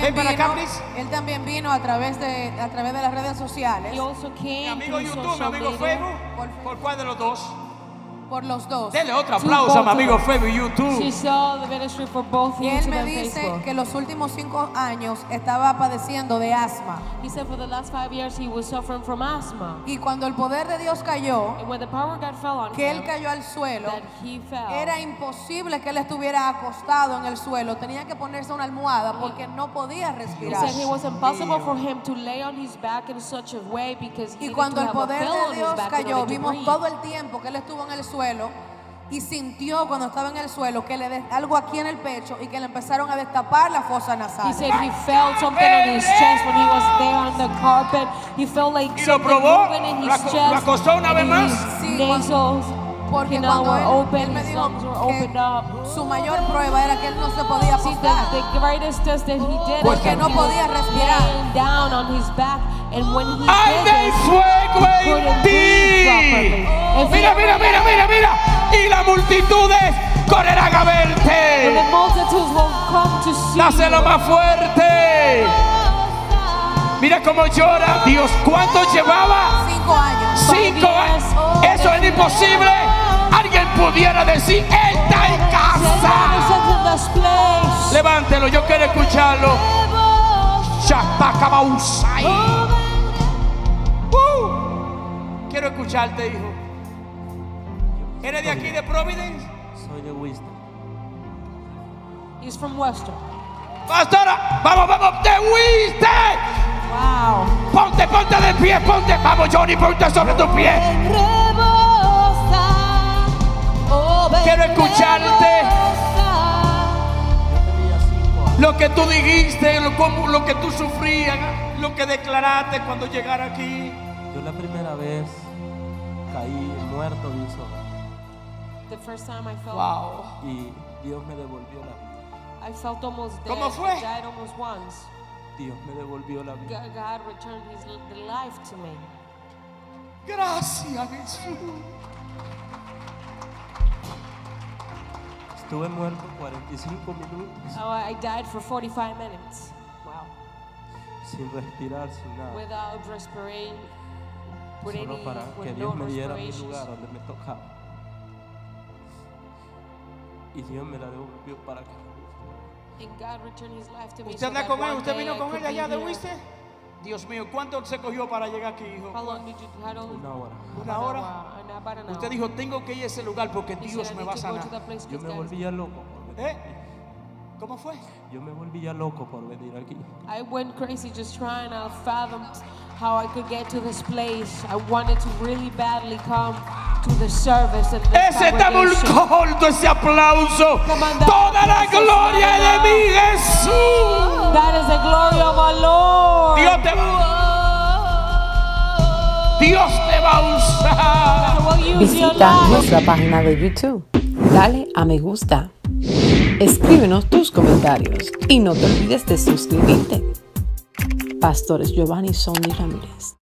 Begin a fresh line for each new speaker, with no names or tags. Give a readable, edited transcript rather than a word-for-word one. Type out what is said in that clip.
Ven para acá, please.
Él también vino a través de las redes sociales.
He also
Mi
came
amigo
through
YouTube, mi
social
amigo
media.
Facebook. ¿Por cuál de los dos?
Por los dos.
Dele otro aplauso a mi amigo Facebook y YouTube.
She saw the ministry for both
Y él
YouTube
me
and
dice
Facebook.
que los últimos 5 años estaba padeciendo de asma.
He said for the last 5 years he was suffering from asthma.
Y cuando el poder de Dios cayó,
And when the power of God fell on
que
him,
él cayó al suelo,
that he fell.
era imposible que él estuviera acostado en el suelo. Tenía que ponerse una almohada porque no podía
He
respirar.
said it was impossible for him to lay on his back in such a way because he
Y
needed
cuando
to
el
have a
poder
pillow
de
on his
Dios
back in
cayó,
order to
vimos
breathe.
todo el tiempo que él estuvo en el suelo y sintió cuando estaba en el suelo que algo aquí en el pecho y que le empezaron a destapar la fosa nasal.
He said he felt something on his chest when he was there on the carpet. He felt like
¿Y lo
something
probó?
moving in his
¿Lo
chest.
acostó una vez
and
más?
his
Sí,
nasals,
Porque
you know,
cuando
were
él
open,
me
his
dijo
lungs were opened
que
up.
su mayor prueba era que él no se podía
See,
acostar.
the greatest test that he did is
Porque
that
no
he was
podía respirar.
laying down on his back, and when he
¡Hay
did
de
this,
fuego
he
en
couldn't breathe properly.
ti!
If
Mira,
he-
mira, mira, mira, mira. Y las multitudes correrán a
And the
verte.
multitudes will come to see
Dáselo
you.
más fuerte. Mira cómo llora. Dios, ¿cuánto llevaba?
5 años.
5 años. Eso es imposible. Alguien pudiera decir, Él está en casa. Levántelo, yo quiero escucharlo. Shapakabausai. Quiero escucharte, hijo. ¿Eres de aquí, de Providence?
Soy de Winston.
He's from Western.
Pastora, vamos, vamos, de Winston.
Wow.
Ponte, ponte de pie, ponte. Vamos, Johnny, ponte sobre tu pie. Quiero escucharte.
Yo tenía 5 años.
Lo que tú dijiste, lo que tú sufrías, lo que declaraste cuando llegara aquí.
Yo la primera vez caí muerto de un solo.
The first time I felt,
Wow.
Y Dios me devolvió la vida.
I felt almost dead.
¿Cómo fue?
I died almost once.
Dios me devolvió la vida.
God returned the life to me.
Gracias, Jesús.
Estuve muerto 45 minutos
Oh, I died for 45 minutes. Wow.
sin respirar, sin nada.
Without respiring,
Solo para que
with
Dios
no
me diera mi
respirations.
lugar donde me tocaba. Y Dios me la devolvió para acá.
And God returned his life to me.
¿Usted
so
anda
that
con él?
one
¿Usted
day
vino
I
con
could
él allá
be
de
here.
Winston? Dios mío, ¿cuánto se cogió para llegar aquí, hijo?
How long did you
Una hora.
¿Una hora?
About an hour.
Usted dijo, tengo que ir a ese lugar porque
He
Dios
said, I
me
need
va a
to go to
sanar.
that place
Yo
'cause
me
God-
volví ya loco por venir.
¿Cómo fue?
Yo me volví ya loco por venir aquí.
I went crazy just trying to fathom how I could get to this place. I wanted to really badly come to the service and the
Ese está muy
congregation.
corto, ese aplauso.
Come on, that
Toda la
applause is
gloria
not
de
enough.
mi Jesús.
That is the glory of our Lord.
Dios te va a usar.
I will use your
Visita
life.
nuestra página de YouTube. Dale a me gusta. Escríbenos tus comentarios y no te olvides de suscribirte. Pastores Giovanni Sonny Ramírez.